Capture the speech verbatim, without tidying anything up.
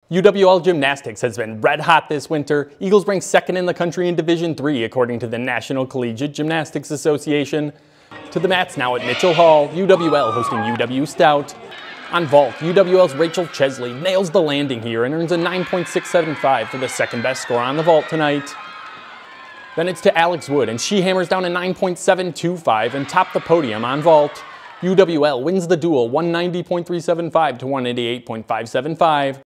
U W L gymnastics has been red hot this winter. Eagles ranked second in the country in Division three, according to the National Collegiate Gymnastics Association. To the mats now at Mitchell Hall, U W L hosting U W Stout. On vault, U W L's Rachel Chesley nails the landing here and earns a nine point six seven five for the second best score on the vault tonight. Then it's to Alex Wood, and she hammers down a nine point seven two five and topped the podium on vault. U W L wins the duel one ninety point three seven five to one eighty-eight point five seven five.